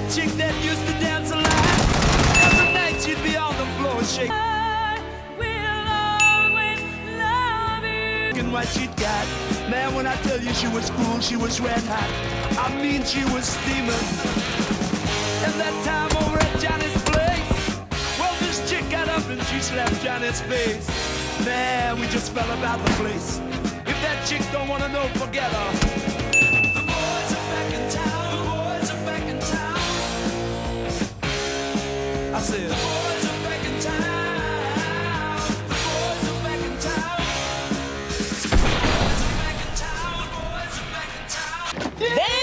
chick that used to dance a lot. Every night she'd be on the floor shaking. I will always love you. And what she'd got, man, when I tell you she was cool, she was red hot. I mean, she was steaming. And that time over at Johnny's place, well, this chick got up and she slapped Johnny's face. Man, we just fell about the place. If that chick don't wanna know, forget her. The boys are back in town. The boys are back in town. I said, the boys are back in town. The boys are back in town. The boys are back in town. The boys are back in town. Damn!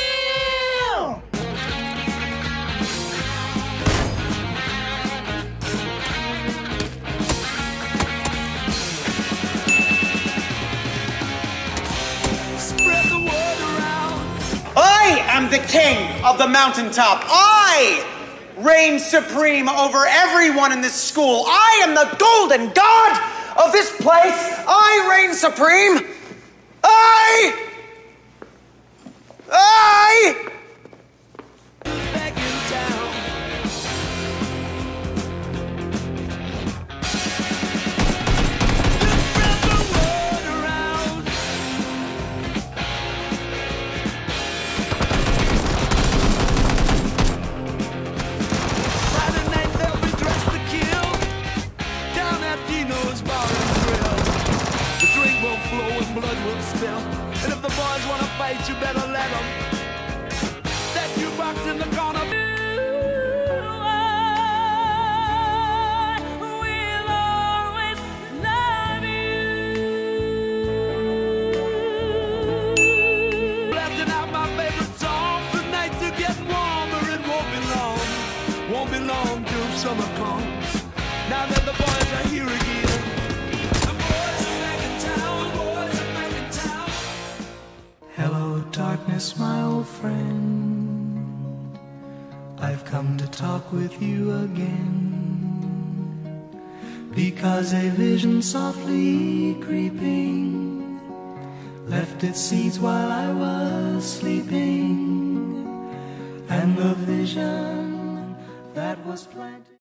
Spread the word around. I am the king of the mountaintop. I reign supreme over everyone in this school. I am the golden god of this place. I reign supreme. I Back in town. Spread the word around. Friday night they'll be dressed to kill down at Dino's Bar and Grill. The drink will flow and blood will spill. And if the boys wanna fight, you better let them. That jukebox in the corner. Will always love you. Blasting out my favorite song. The nights are getting warmer. It won't be long till summer comes. Now that the boys are here again. The boys are back in town. The boys are back in town. Hello, darkness, my old friend. I've come to talk with you again. Because a vision softly creeping left its seeds while I was sleeping. And the vision that was planted